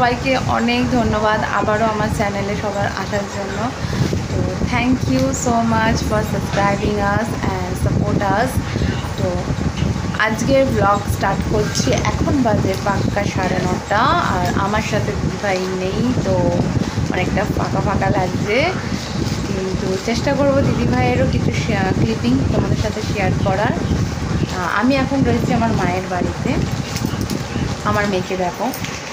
সবাইকে অনেক ধন্যবাদ আবারও আমার চ্যানেলে সবার আসার জন্য। তো thank you so much for subscribing us and support us. তো আজকের ব্লগ স্টার্ট করছি, এখন বাজে পাক্কা 9:30, আর আমার সাথে দিদিভাই নেই, তো অনেকটা ফাঁকা ফাঁকা লাগছে, কিন্তু চেষ্টা করব দিদিভাইয়েরও কিছু ক্লিপিং তোমাদের সাথে শেয়ার করার। আমি এখন রয়েছি আমার মায়ের বাড়িতে। আমার মেয়েকে দেখো,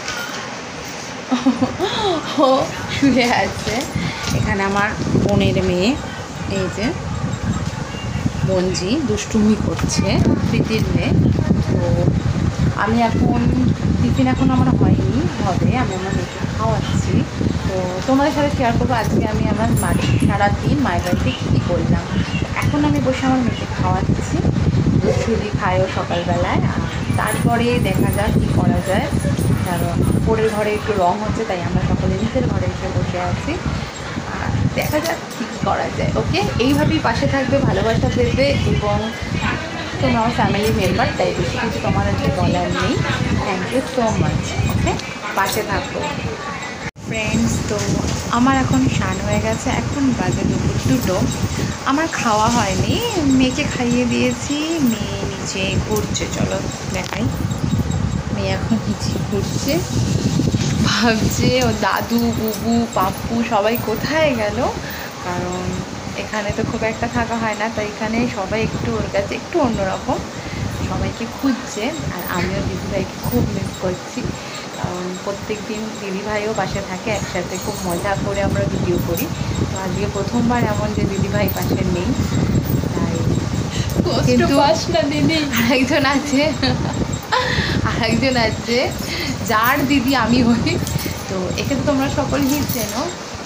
ও শুয়ে আছে। এখানে আমার বোনের মেয়ে, এই যে বঞ্জি দুষ্টুমি করছে, প্রীতির মেয়ে। তো আমি এখন টিফিন এখন আমার হয়নি, হবে, আমি আমার মেয়েকে খাওয়াচ্ছি। তো তোমাদের সাথে শেয়ার করবো আজকে আমি আমার সারাদিন মায়ের বাড়িতে কী করলাম। এখন আমি বসে আমার মেয়েকে খাওয়াচ্ছি, দুধ খায়ও সকালবেলায়, আর তারপরে দেখা যাক কী করা যায়, কারণ উপরের ঘরে একটু রং হচ্ছে, তাই আমরা সকলে নিচের ঘরে এসে বসে আছি। আর দেখা যাক কী করা যায়। ওকে, এইভাবেই পাশে থাকবে, ভালোবাসা দেবে, এবং তোমরা আমার ফ্যামিলি মেম্বার, তাই বেশি কিছু তোমাদেরকে বলার নেই। Thank you so much. Okay, পাশে থাকো ফ্রেন্ডস। তো আমার এখন স্নান হয়ে গেছে, এখন বাজে 2:00। আমার খাওয়া হয়নি, মেয়েকে খাইয়ে দিয়েছি, মেয়ে নিচে ঘুরছে, চলো দেখাই। মেয়ে এখন নিচে ঘুরছে, ভাবছে ও দাদু, বুবু, পাপ্পু সবাই কোথায় গেল, কারণ এখানে তো খুব একটা থাকা হয় না, তাই এখানে সবাই একটু ওর কাছে একটু অন্যরকম, সবাইকে খুঁজছে। আর আমিও দিদিভাইকে খুব মিস করছি, কারণ প্রত্যেক দিন দিদিভাইও পাশে থাকে, একসাথে খুব মজা করে আমরা ভিডিও করি। তো আজকে প্রথমবার এমন যে দিদিভাই পাশে নেই, তাই কিন্তু আরেকজন আছে, আরেকজন আছে যার দিদি আমি হই। তো একে তো তোমরা সকলেই চেনো,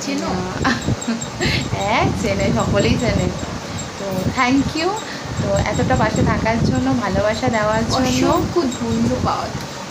হ্যাঁ চেনে, সকলেই চেনে। তো থ্যাংক ইউ, তো এতটা পাশে থাকার জন্য, ভালোবাসা দেওয়ার জন্য খুব ধন্যবাদ।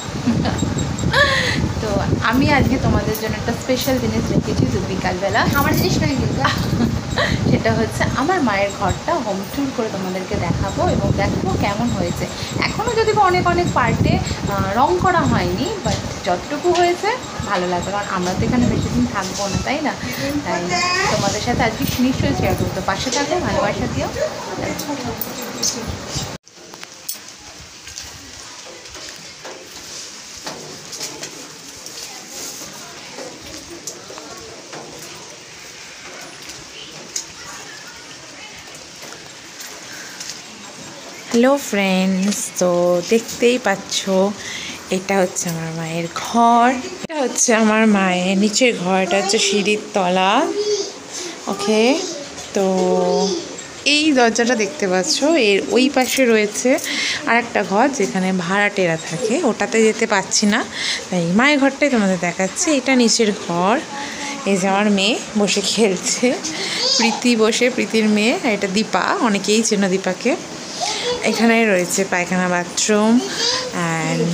তো আমি আজকে তোমাদের জন্য একটা স্পেশাল জিনিস রেখেছি বিকালবেলা। আমার জিনিস নয় কিন্তু, সেটা হচ্ছে আমার মায়ের ঘরটা হোম ট্যুর করে তোমাদেরকে দেখাবো, এবং দেখাবো কেমন হয়েছে। এখনও যদি অনেক অনেক পার্টে রং করা হয়নি, বাট যতটুকু হয়েছে ভালো লাগবে, কারণ আমরা তো এখানে বেশি দিন থাকবো না, তাই না? তাই তোমাদের সাথে আজকে নিশ্চয়ই শেয়ার করবো। পাশে থাকো, ভালোবাসা দিও। হ্যালো ফ্রেন্ডস, তো দেখতেই পাচ্ছ এটা হচ্ছে আমার মায়ের ঘর, এটা হচ্ছে আমার মায়ের নিচের ঘর, এটা হচ্ছে সিঁড়ির তলা। ওকে, তো এই দরজাটা দেখতে পাচ্ছ, এর ওই পাশে রয়েছে আর একটা ঘর যেখানে ভাড়াটেরা থাকে, ওটাতে যেতে পাচ্ছি না, তাই মায়ের ঘরটাই তোমাদের দেখাচ্ছে। এটা নিচের ঘর, এই যে আমার মেয়ে বসে খেলছে, প্রীতি বসে, প্রীতির মেয়ে, আর এটা দীপা, অনেকেই চেনো দীপাকে। এখানে রয়েছে পায়খানা, বাথরুম অ্যান্ড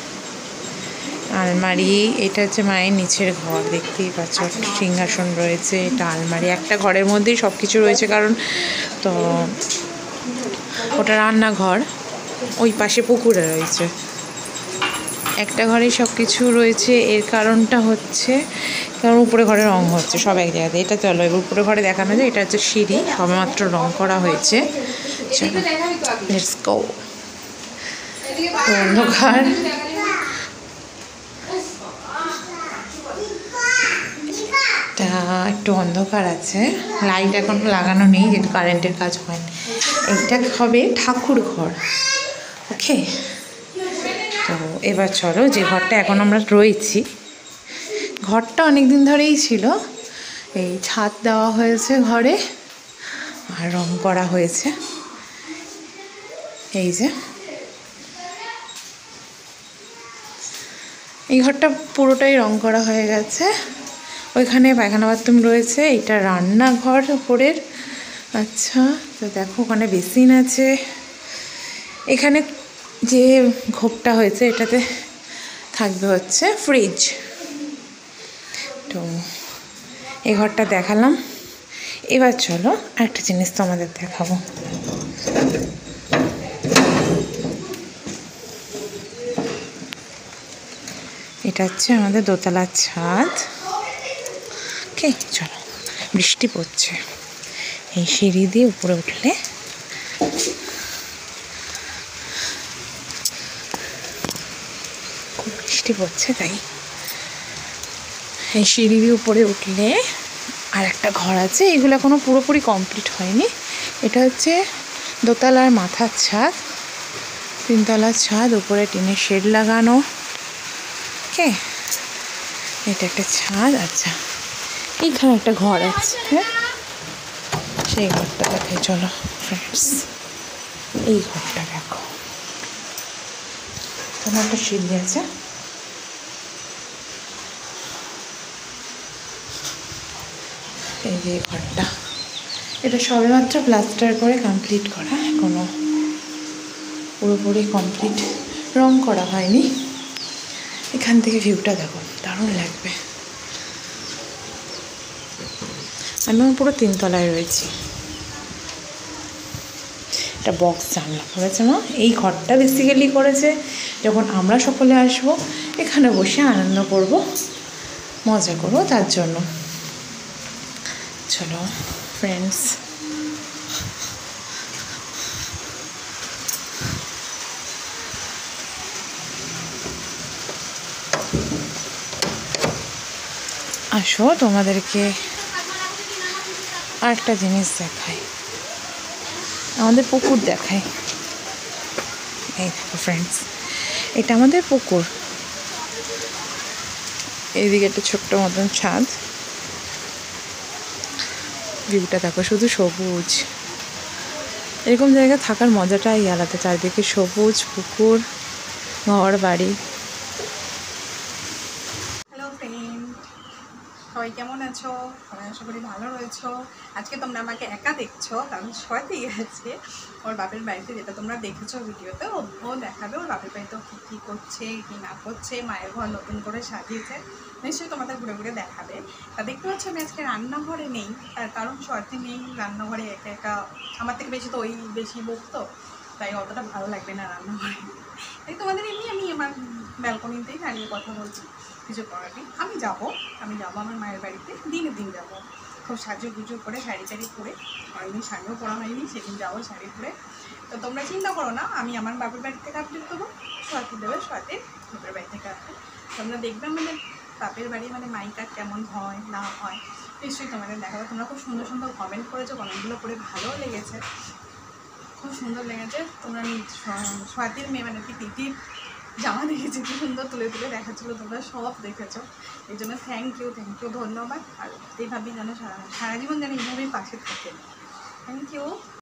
আলমারি। এটা হচ্ছে মায়ের নিচের ঘর, দেখতেই পাচ্ছ, সিংহাসন রয়েছে, এটা আলমারি, একটা ঘরের মধ্যেই সব কিছু রয়েছে, কারণ তো ওটা রান্নাঘর, ওই পাশে পুকুরে রয়েছে, একটা ঘরেই সব কিছু রয়েছে। এর কারণটা হচ্ছে কারণ উপরে ঘরে রং হচ্ছে সব এক জায়গাতে। এটা চলো এবার উপরে ঘরে দেখানো যায়, এটা হচ্ছে সিঁড়ি, সবেমাত্র রং করা হয়েছে। Let's go. অন্ধকার, একটু অন্ধকার আছে, লাইট এখন লাগানো নেই যেহেতু কারেন্টের কাজ হয়নি। এইটা হবে ঠাকুর ঘর। ওকে, তো এবার চলো, যে ঘরটা এখন আমরা রয়েছি, ঘরটা অনেক দিন ধরেই ছিল, এই ছাদ দেওয়া হয়েছে ঘরে আর রং করা হয়েছে। এই যে এই ঘরটা পুরোটাই রং করা হয়ে গেছে, ওইখানে পায়খানা বাথরুম রয়েছে, এটা রান্নাঘর উপরের। আচ্ছা, তো দেখো ওখানে বেসিন আছে, এখানে যে ঘোপটা হয়েছে এটাতে থাকবে হচ্ছে ফ্রিজ। তো এই ঘরটা দেখালাম, এবার চলো আরেকটা জিনিস তোমাদের দেখাবো। এটা এটা হচ্ছে আমাদের দোতলার ছাদ। ওকে, চলো। বৃষ্টি পড়ছে, এই সিঁড়ি দিয়ে উপরে উঠলে খুব বৃষ্টি পড়ছে, তাই এই সিঁড়ি দিয়ে উপরে উঠলে আর একটা ঘর আছে। এগুলো এখনো পুরোপুরি কমপ্লিট হয়নি। এটা হচ্ছে দোতলার মাথার ছাদ, 3 তলার ছাদ, উপরে টিনের শেড লাগানো। ওকে, এটা একটা ছাদ। আচ্ছা, এইখানে একটা ঘর আছে, সেই ঘরটা দেখে চলো ফ্রেন্ডস। এই ঘরটা দেখো, তোমার একটা সিঁড়ি আছে। এই যে ঘরটা, এটা সবেমাত্র প্লাস্টার করে কমপ্লিট করা, এখনো পুরোপুরি কমপ্লিট রং করা হয়নি। এখান থেকে ভিউটা দেখো, দারুণ লাগবে। আমি পুরো 3 তলায় রয়েছি। একটা বক্স জানলা করেছে না, এই ঘরটা বেসিক্যালি করেছে যখন আমরা সকলে আসবো, এখানে বসে আনন্দ করব, মজা করব, তার জন্য। চলো ফ্রেন্ডস, আসো তোমাদেরকে আরেকটা জিনিস দেখাই, আমাদের পুকুর দেখাই। এই দেখো ফ্রেন্ডস, এটা আমাদের পুকুর। এইদিকে একটা ছোট্ট মতন ছাদ, ভিউটা দেখো, শুধু সবুজ। এরকম জায়গায় থাকার মজাটাই আলাদা, চারদিকে সবুজ, পুকুর, ঘর বাড়ি। হ্যালো ফ্রেন্ড, সবাই কেমন আছো? সবাই আশা করি ভালো রয়েছো। আজকে তোমরা আমাকে একা দেখছো, কারণ সবাই গেছে ওর বাপের বাড়িতে, যেটা তোমরা দেখেছো ভিডিওতে। ও দেখাবে ওর বাপের বাড়িতে ও কী করছে কী না করছে, মায়ের ঘর নতুন করে সাজিয়েছে, নিশ্চয়ই তোমাদের ঘুরে ঘুরে দেখাবে। তা দেখতে পাচ্ছ আমি আজকে রান্নাঘরে নেই, তার কারণ সত্যি নেই রান্নাঘরে, একা একা আমার থেকে বেশি তো ওই বেশি বকতো, তাই অতটা ভালো লাগবে না রান্নাঘরে। তাই তোমাদের এমনি আমি আমার ব্যালকনিতেই দাঁড়িয়ে কথা বলছি, কিছু করার নেই। আমি যাবো আমার মায়ের বাড়িতে, দিনে দিন যাবো, খুব সাজুগুজু করে, শাড়ি টাড়ি পরে। অনেকদিন শাড়িও পরা হয়নি, সেদিন যাবো শাড়ি পরে। তো তোমরা চিন্তা করো না, আমি আমার বাপের বাড়ি থেকে আপডেট দেবো, সোয়াতি দেবে, সোয়াতি বাপের বাড়ি থেকে আপডেট। তোমরা দেখবে মানে বাপের বাড়ি মানে মাইকা কেমন হয় না হয়, নিশ্চয়ই তোমাদের দেখাবো। তোমরা খুব সুন্দর সুন্দর কমেন্ট করেছো, কমেন্টগুলো করে ভালোও লেগেছে, খুব সুন্দর লেগেছে। তোমরা সোয়াতির মেয়ে মানে কি তিতির জামা দেখেছি, কি সুন্দর তুলে তুলে দেখাচ্ছিলো, তোমরা সব দেখেছো, এই জন্য থ্যাংক ইউ, ধন্যবাদ। আর এইভাবেই যেন সারা জীবন যেন এইভাবেই পাশে থাকে। Thank you.